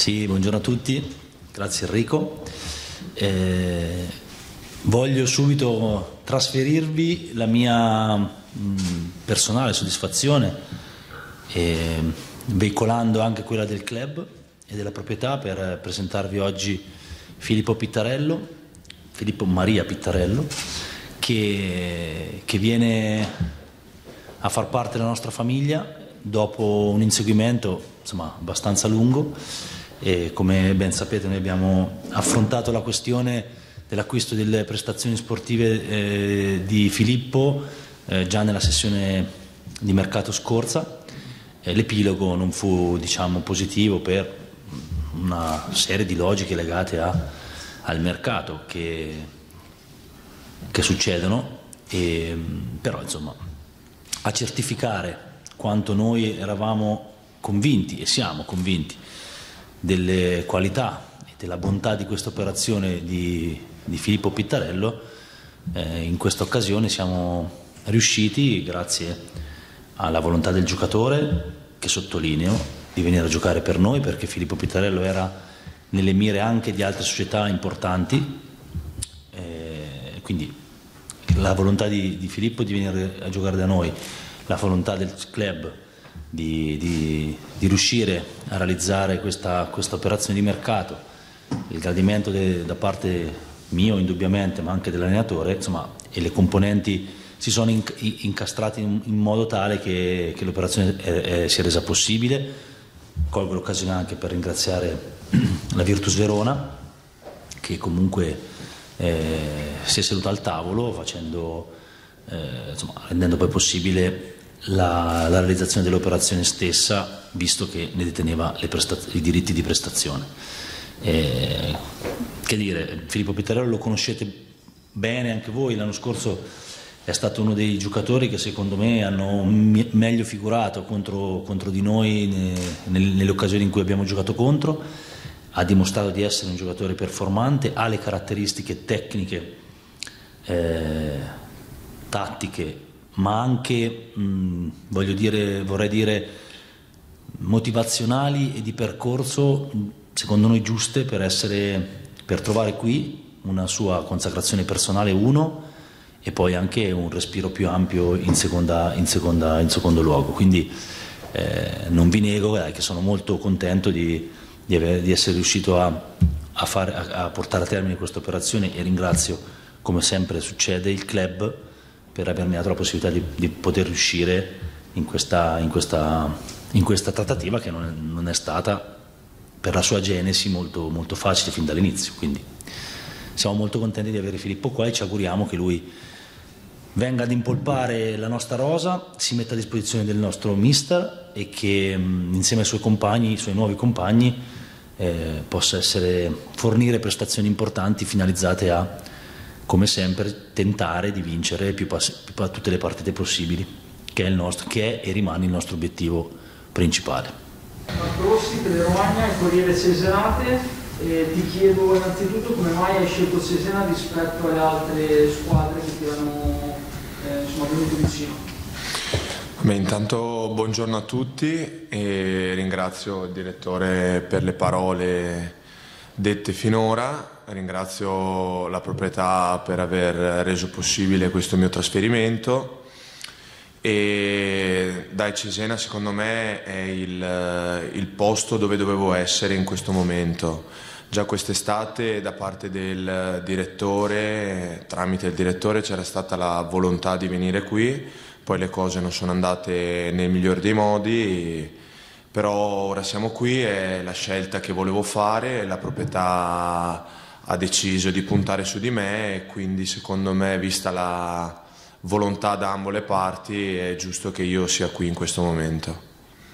Sì, buongiorno a tutti, grazie Enrico. Voglio subito trasferirvi la mia personale soddisfazione, veicolando anche quella del club e della proprietà, per presentarvi oggi Filippo Maria Pittarello, che viene a far parte della nostra famiglia dopo un inseguimento abbastanza lungo. E come ben sapete, noi abbiamo affrontato la questione dell'acquisto delle prestazioni sportive di Filippo già nella sessione di mercato scorsa. L'epilogo non fu positivo per una serie di logiche legate al mercato che succedono, però a certificare quanto noi eravamo convinti e siamo convinti delle qualità e della bontà di questa operazione di Filippo Pittarello, in questa occasione siamo riusciti, grazie alla volontà del giocatore, che sottolineo, di venire a giocare per noi, perché Filippo Pittarello era nelle mire anche di altre società importanti, quindi la volontà di Filippo di venire a giocare da noi, la volontà del club di riuscire a realizzare questa operazione di mercato, il gradimento da parte mio indubbiamente, ma anche dell'allenatore, e le componenti si sono incastrate in modo tale che l'operazione sia resa possibile. Colgo l'occasione anche per ringraziare la Virtus Verona, che comunque si è seduta al tavolo rendendo poi possibile la realizzazione dell'operazione stessa, visto che ne deteneva i diritti di prestazione. Che dire, Filippo Pittarello lo conoscete bene anche voi, l'anno scorso è stato uno dei giocatori che secondo me hanno meglio figurato contro di noi nelle occasioni in cui abbiamo giocato contro. Ha dimostrato di essere un giocatore performante, ha le caratteristiche tecniche, tattiche, ma anche vorrei dire motivazionali e di percorso, secondo noi giuste per trovare qui una sua consacrazione personale, e poi anche un respiro più ampio in secondo luogo. Quindi non vi nego che sono molto contento di essere riuscito a portare a termine questa operazione, e ringrazio, come sempre succede, il club per avermi dato la possibilità di poter riuscire in questa trattativa, che non è stata, per la sua genesi, molto, molto facile fin dall'inizio. Quindi siamo molto contenti di avere Filippo qua e ci auguriamo che lui venga ad impolpare la nostra rosa, si metta a disposizione del nostro mister, e che insieme ai suoi nuovi compagni possa fornire prestazioni importanti finalizzate a, come sempre, tentare di vincere tutte le partite possibili, che è e rimane il nostro obiettivo principale. Marco Rossi, Romagna e Corriere Cesenate. Ti chiedo innanzitutto come mai hai scelto Cesena rispetto alle altre squadre che ti erano venuto vicino. Intanto buongiorno a tutti e ringrazio il direttore per le parole dette finora. Ringrazio la proprietà per aver reso possibile questo mio trasferimento, e dai, Cesena secondo me è il posto dove dovevo essere in questo momento. Già quest'estate da parte del direttore, tramite il direttore, c'era stata la volontà di venire qui, poi le cose non sono andate nel miglior dei modi, però ora siamo qui, è la scelta che volevo fare, la proprietà ha deciso di puntare su di me, e quindi secondo me, vista la volontà da ambo le parti, è giusto che io sia qui in questo momento.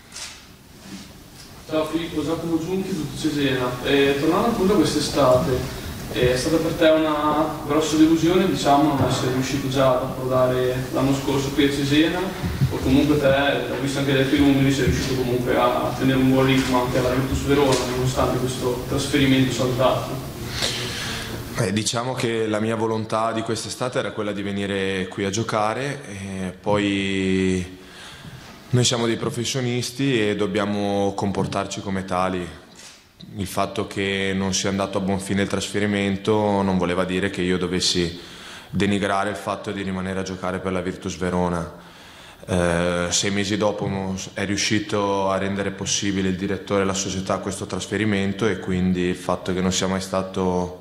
Ciao Filippo, Giacomo Giunchi, tutto Cesena. Tornando appunto a quest'estate, è stata per te una grossa delusione non essere riuscito già ad approdare l'anno scorso qui a Cesena, o comunque te, ho visto anche dai tuoi numeri, sei riuscito comunque a tenere un buon ritmo anche alla Virtus Verona nonostante questo trasferimento saltato? Diciamo che la mia volontà di quest'estate era quella di venire qui a giocare, e poi noi siamo dei professionisti e dobbiamo comportarci come tali. il fatto che non sia andato a buon fine il trasferimento non voleva dire che io dovessi denigrare il fatto di rimanere a giocare per la Virtus Verona. 6 mesi dopo è riuscito a rendere possibile il direttore e la società questo trasferimento, e quindi il fatto che non sia mai stato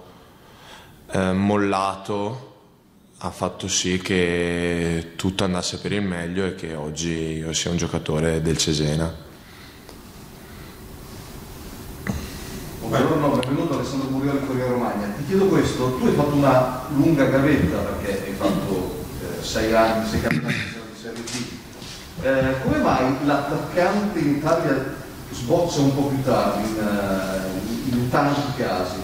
mollato ha fatto sì che tutto andasse per il meglio e che oggi io sia un giocatore del Cesena. Buongiorno, benvenuto Alessandro Burioli, Corriere Romagna. Ti chiedo questo: tu hai fatto una lunga gavetta perché hai fatto 6 anni, sei capitano di Serie B. Come mai l'attaccante in Italia sboccia un po' più tardi in tanti casi?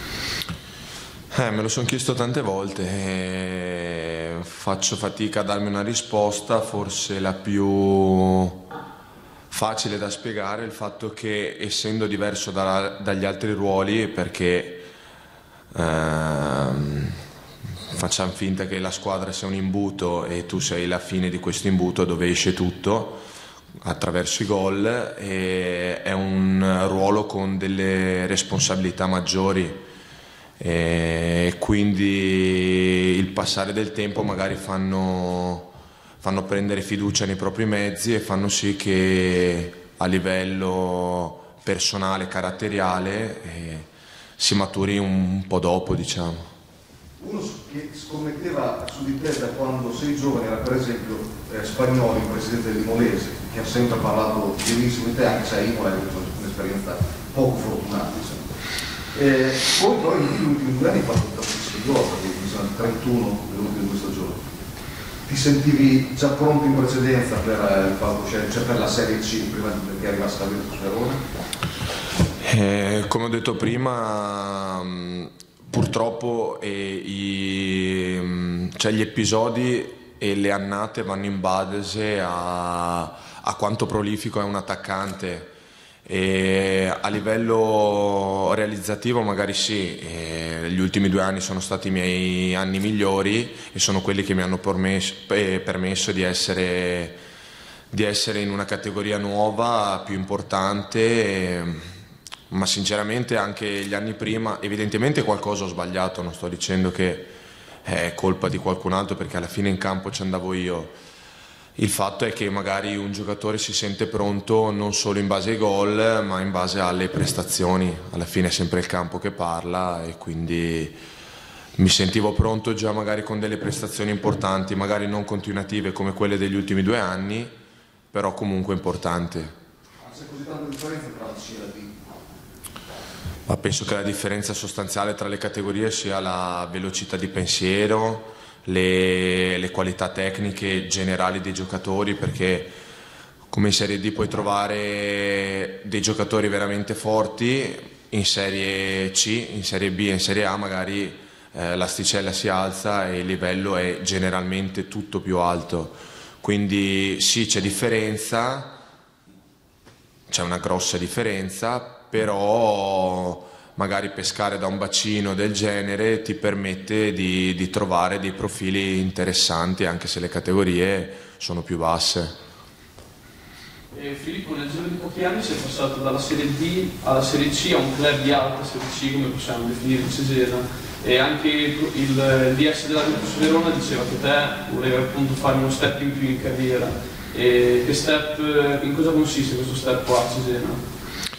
Me lo sono chiesto tante volte, faccio fatica a darmi una risposta. Forse la più facile da spiegare è il fatto che, essendo diverso dagli altri ruoli, perché facciamo finta che la squadra sia un imbuto e tu sei la fine di questo imbuto dove esce tutto attraverso i gol, e è un ruolo con delle responsabilità maggiori, e quindi il passare del tempo magari fanno prendere fiducia nei propri mezzi e fanno sì che a livello personale, caratteriale, si maturi un po' dopo, diciamo. Uno che scommetteva su di te da quando sei giovane era per esempio Spagnoli, presidente dell'Imolese, che ha sempre parlato benissimo di te, anche se a Imola hai avuto un'esperienza poco fortunata, diciamo. Poi però negli ultimi 2 anni hai fatto tantissimi gol, perché bisogna 31 nell'ultimo di questo giorno. Ti sentivi già pronto in precedenza per il palcoscenico, cioè per la Serie C, prima che arrivasse la Virtus Verona? Come ho detto prima, purtroppo gli episodi e le annate vanno in base a quanto prolifico è un attaccante. E a livello realizzativo magari sì, gli ultimi 2 anni sono stati i miei anni migliori e sono quelli che mi hanno permesso di essere in una categoria nuova, più importante, ma sinceramente anche gli anni prima evidentemente qualcosa ho sbagliato, non sto dicendo che è colpa di qualcun altro, perché alla fine in campo ci andavo io. Il fatto è che magari un giocatore si sente pronto non solo in base ai gol, ma in base alle prestazioni. Alla fine è sempre il campo che parla, e quindi mi sentivo pronto già magari con delle prestazioni importanti, magari non continuative come quelle degli ultimi 2 anni, però comunque importanti. C'è così tanta differenza tra la C e la D? Ma penso che la differenza sostanziale tra le categorie sia la velocità di pensiero, le qualità tecniche generali dei giocatori, perché come in Serie D puoi trovare dei giocatori veramente forti, in Serie C, in Serie B e in Serie A magari l'asticella si alza e il livello è generalmente tutto più alto. Quindi sì, c'è differenza, c'è una grossa differenza, però magari pescare da un bacino del genere ti permette di trovare dei profili interessanti, anche se le categorie sono più basse. Filippo, nel giro di pochi anni sei passato dalla Serie D alla Serie C, a un club di alta Serie C, come possiamo definire il Cesena, e anche il DS della Virtus Verona diceva che te volevi appunto fare uno step in più in carriera. E che step, in cosa consiste questo step qua a Cesena?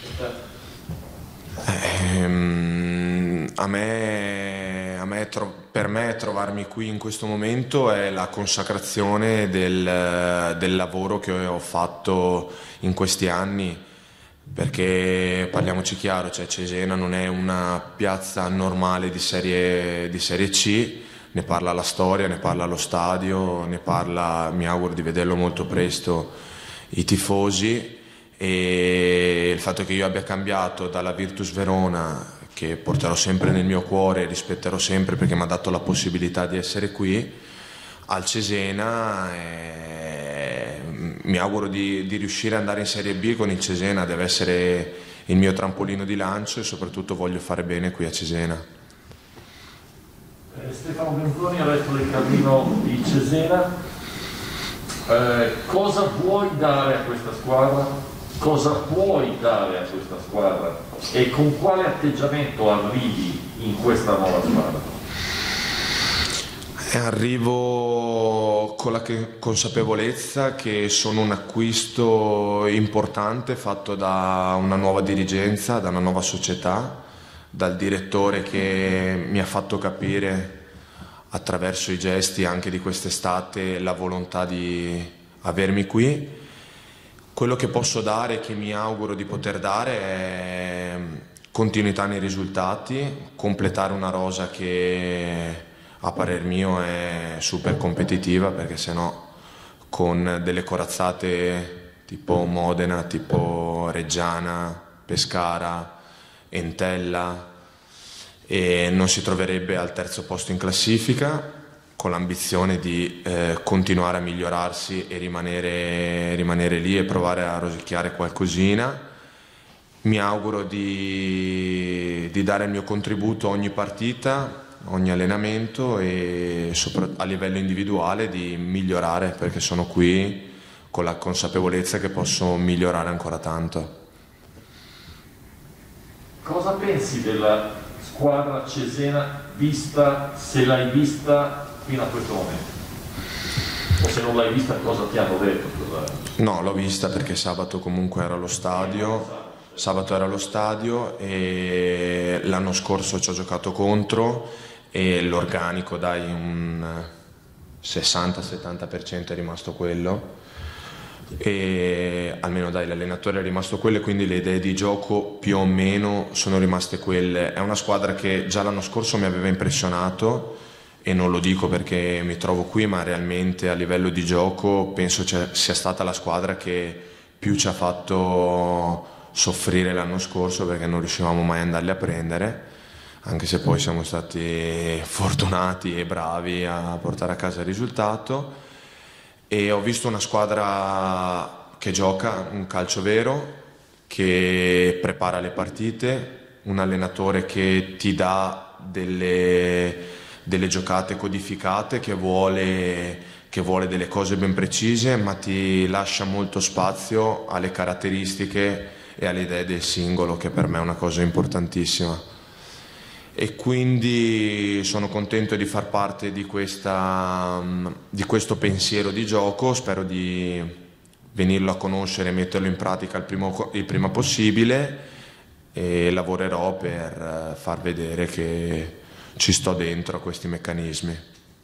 Per me trovarmi qui in questo momento è la consacrazione del lavoro che ho fatto in questi anni, perché parliamoci chiaro, cioè Cesena non è una piazza normale di serie C, ne parla la storia, ne parla lo stadio, ne parla, mi auguro di vederlo molto presto, i tifosi. E il fatto che io abbia cambiato dalla Virtus Verona, che porterò sempre nel mio cuore e rispetterò sempre perché mi ha dato la possibilità di essere qui, al Cesena, mi auguro di riuscire ad andare in Serie B con il Cesena, deve essere il mio trampolino di lancio, e soprattutto voglio fare bene qui a Cesena. Stefano Benzoni ha detto del cammino di Cesena. Cosa vuoi dare a questa squadra? cosa puoi dare a questa squadra e con quale atteggiamento arrivi in questa nuova squadra? Arrivo con la consapevolezza che sono un acquisto importante fatto da una nuova dirigenza, da una nuova società, dal direttore che mi ha fatto capire attraverso i gesti anche di quest'estate la volontà di avermi qui. Quello che posso dare e che mi auguro di poter dare è continuità nei risultati, completare una rosa che a parer mio è super competitiva, perché sennò con delle corazzate tipo Modena, tipo Reggiana, Pescara, Entella e non si troverebbe al terzo posto in classifica, con l'ambizione di continuare a migliorarsi e rimanere lì e provare a rosicchiare qualcosina. Mi auguro di dare il mio contributo a ogni partita, ogni allenamento e a livello individuale di migliorare, perché sono qui con la consapevolezza che posso migliorare ancora tanto. Cosa pensi della squadra cesena vista, se l'hai vista fino a questo momento? O se non l'hai vista cosa ti hanno detto? No, l'ho vista perché sabato comunque era allo stadio. Sabato era allo stadio e l'anno scorso ci ho giocato contro e l'organico dai un 60-70% è rimasto quello, e almeno dai l'allenatore è rimasto quello e quindi le idee di gioco più o meno sono rimaste quelle. È una squadra che già l'anno scorso mi aveva impressionato e non lo dico perché mi trovo qui, ma realmente a livello di gioco penso sia stata la squadra che più ci ha fatto soffrire l'anno scorso, perché non riuscivamo mai ad andarli a prendere, anche se poi siamo stati fortunati e bravi a portare a casa il risultato. E ho visto una squadra che gioca un calcio vero, che prepara le partite, un allenatore che ti dà delle giocate codificate, che vuole delle cose ben precise, ma ti lascia molto spazio alle caratteristiche e alle idee del singolo, che per me è una cosa importantissima. E quindi sono contento di far parte di questo pensiero di gioco. Spero di venirlo a conoscere e metterlo in pratica il prima possibile, e lavorerò per far vedere che ci sto dentro a questi meccanismi.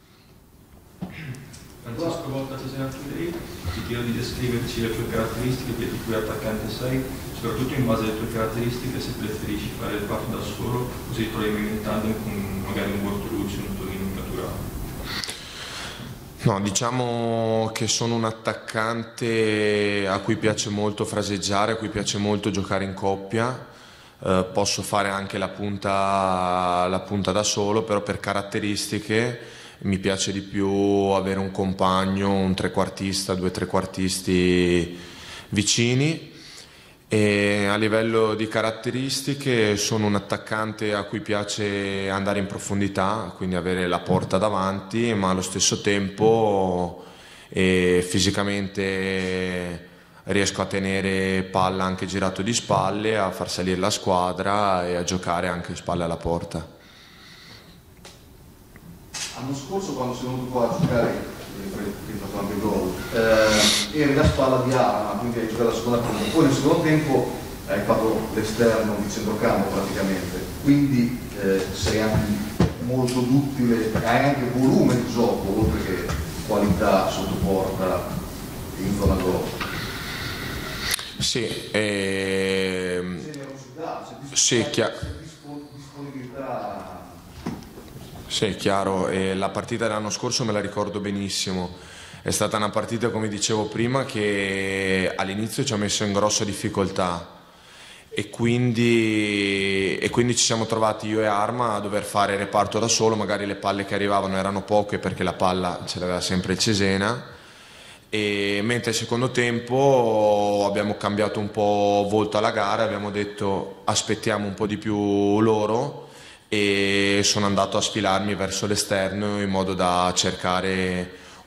Francesco Volta, Cesena Today, ti chiedo di descriverci le tue caratteristiche di cui attaccante sei, soprattutto in base alle tue caratteristiche, se preferisci fare il parto da solo o se ti trovi in tandem con magari un Bortolucci, un Torino, un Naturale. No, diciamo che sono un attaccante a cui piace molto fraseggiare, a cui piace molto giocare in coppia. Posso fare anche la punta da solo, però per caratteristiche mi piace di più avere un compagno, un trequartista, 2 trequartisti vicini. E a livello di caratteristiche sono un attaccante a cui piace andare in profondità, quindi avere la porta davanti, ma allo stesso tempo fisicamente riesco a tenere palla anche girato di spalle, a far salire la squadra e a giocare anche spalle alla porta. L'anno scorso quando sei venuto qua a giocare, hai fatto anche gol, eri la spalla di Arma, quindi hai giocato la seconda punta, poi nel secondo tempo hai fatto l'esterno di centrocampo praticamente, quindi sei anche molto duttile, hai anche volume di gioco, oltre che qualità sotto porta in zona gol. Sì, disponibilità. Sì, è chiaro, e la partita dell'anno scorso me la ricordo benissimo. È stata una partita, come dicevo prima, che all'inizio ci ha messo in grossa difficoltà e quindi ci siamo trovati io e Arma a dover fare il reparto da solo. Magari le palle che arrivavano erano poche perché la palla ce l'aveva sempre il Cesena, e mentre il secondo tempo abbiamo cambiato un po' volto alla gara, abbiamo detto aspettiamo un po' di più loro, e sono andato a sfilarmi verso l'esterno in modo da cercare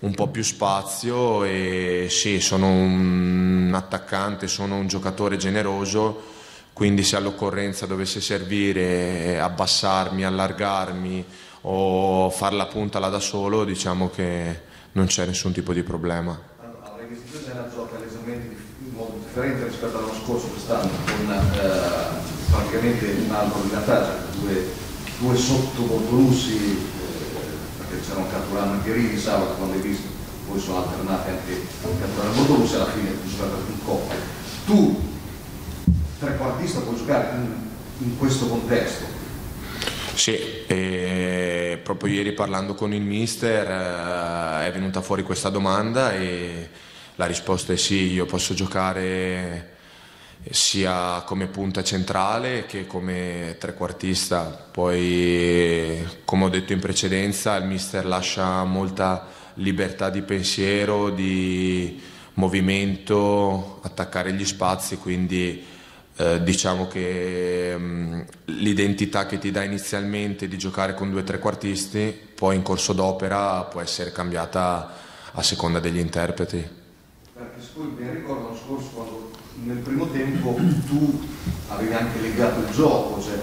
un po' più spazio e sì, sono un attaccante, sono un giocatore generoso, quindi se all'occorrenza dovesse servire abbassarmi, allargarmi o far la punta là da solo, diciamo che non c'è nessun tipo di problema. Avrei visto Cesena gioca leggermente in modo differente rispetto all'anno scorso, quest'anno, con praticamente un albero di vantaggio, due sotto bortoluzzi, perché c'erano Caturano e Pierini sabato quando hai visto, poi sono alternati anche Caturano e Bortoluzzi, alla fine tu giocate in coppia. Tu, trequartista, puoi giocare in questo contesto? Sì, e proprio ieri parlando con il mister è venuta fuori questa domanda e la risposta è sì, io posso giocare sia come punta centrale che come trequartista. Poi, come ho detto in precedenza, il mister lascia molta libertà di pensiero, di movimento, attaccare gli spazi, quindi diciamo che l'identità che ti dà inizialmente di giocare con 2 trequartisti poi in corso d'opera può essere cambiata a seconda degli interpreti. Perché se poi mi ricordo l'anno scorso quando nel primo tempo tu avevi anche legato il gioco, cioè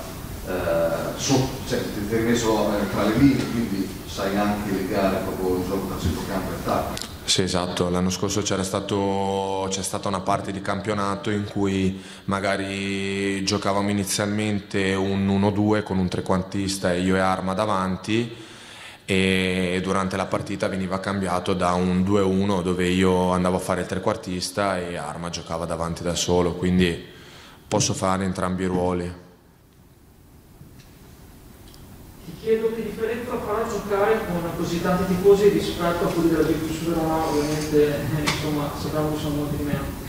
ti eri messo tra le linee, quindi sai anche legare proprio il gioco tra centrocampo e attacco. Sì, esatto, l'anno scorso c'è stata una parte di campionato in cui magari giocavamo inizialmente un 1-2 con un trequartista e io e Arma davanti, e durante la partita veniva cambiato da un 2-1 dove io andavo a fare il trequartista e Arma giocava davanti da solo, quindi posso fare entrambi i ruoli. Ti chiedo che differenza farà giocare con così tanti tifosi rispetto a quelli della Virtus Verona, ovviamente insomma sappiamo che sono molti di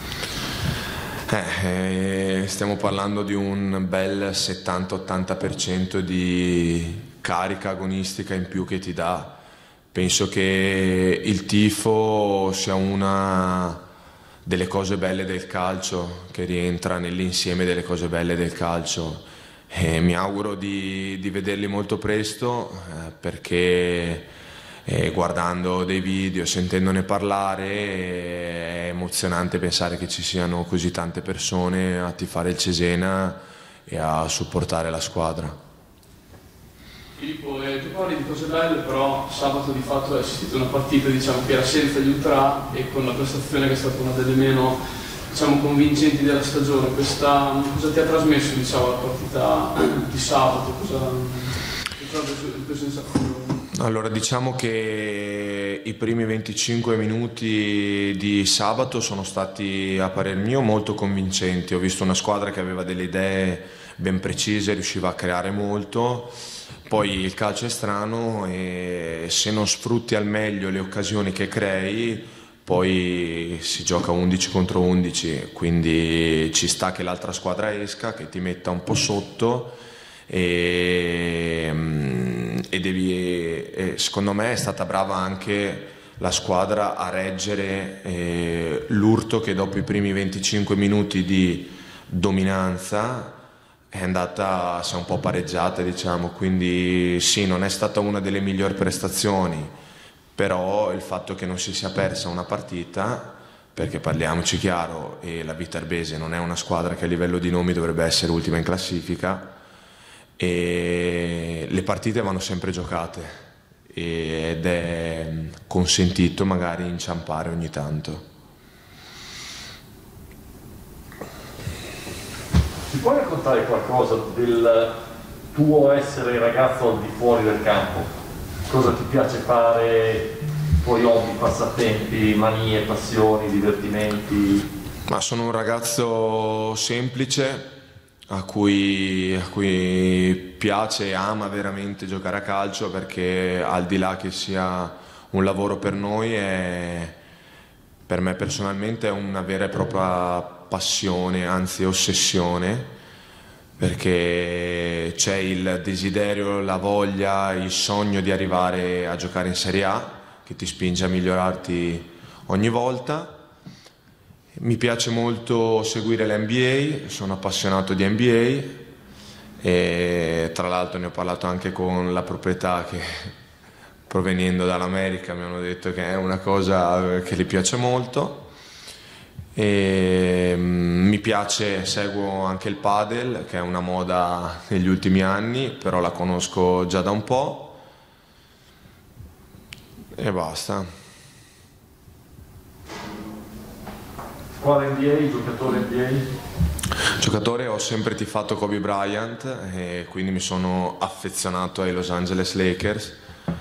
meno. Stiamo parlando di un bel 70-80% di carica agonistica in più che ti dà. Penso che il tifo sia una delle cose belle del calcio, che rientra nell'insieme delle cose belle del calcio. Mi auguro di vederli molto presto perché guardando dei video, sentendone parlare, è emozionante pensare che ci siano così tante persone a tifare il Cesena e a supportare la squadra. Filippo, tu parli di cose belle, però sabato di fatto è assistito a una partita, diciamo, che era senza gli ultra e con la prestazione che è stata una delle meno, diciamo, convincenti della stagione. Cosa ti ha trasmesso, diciamo, la partita di sabato? Cosa ha preso in sabato? Allora, diciamo che i primi 25 minuti di sabato sono stati, a parer mio, molto convincenti. Ho visto una squadra che aveva delle idee ben precise, riusciva a creare molto. Poi il calcio è strano e se non sfrutti al meglio le occasioni che crei, poi si gioca 11 contro 11, quindi ci sta che l'altra squadra esca, che ti metta un po' sotto e secondo me è stata brava anche la squadra a reggere l'urto che dopo i primi 25 minuti di dominanza si è un po' pareggiata, diciamo, quindi sì, non è stata una delle migliori prestazioni, però il fatto che non si sia persa una partita, perché parliamoci chiaro, la Viterbese non è una squadra che a livello di nomi dovrebbe essere ultima in classifica, e le partite vanno sempre giocate ed è consentito magari inciampare ogni tanto. Ci puoi raccontare qualcosa del tuo essere ragazzo al di fuori del campo? Cosa ti piace fare, tuoi hobby, passatempi, manie, passioni, divertimenti? Ma sono un ragazzo semplice a cui piace e ama veramente giocare a calcio, perché al di là che sia un lavoro per noi, per me personalmente è una vera e propria passione, anzi ossessione, perché c'è il desiderio, la voglia, il sogno di arrivare a giocare in Serie A che ti spinge a migliorarti ogni volta. Mi piace molto seguire l'NBA, sono appassionato di NBA e tra l'altro ne ho parlato anche con la proprietà che provenendo dall'America mi hanno detto che è una cosa che gli piace molto. E mi piace, seguo anche il padel, che è una moda negli ultimi anni, però la conosco già da un po', e basta. Quale NBA, giocatore NBA? Giocatore, ho sempre tifato Kobe Bryant e quindi mi sono affezionato ai Los Angeles Lakers.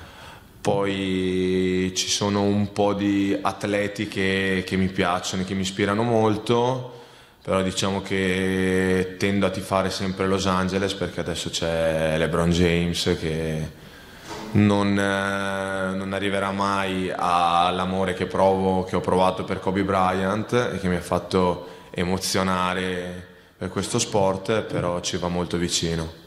Poi ci sono un po' di atleti che mi piacciono, che mi ispirano molto, però diciamo che tendo a tifare sempre Los Angeles perché adesso c'è LeBron James che non arriverà mai all'amore che ho provato per Kobe Bryant e che mi ha fatto emozionare per questo sport, però ci va molto vicino.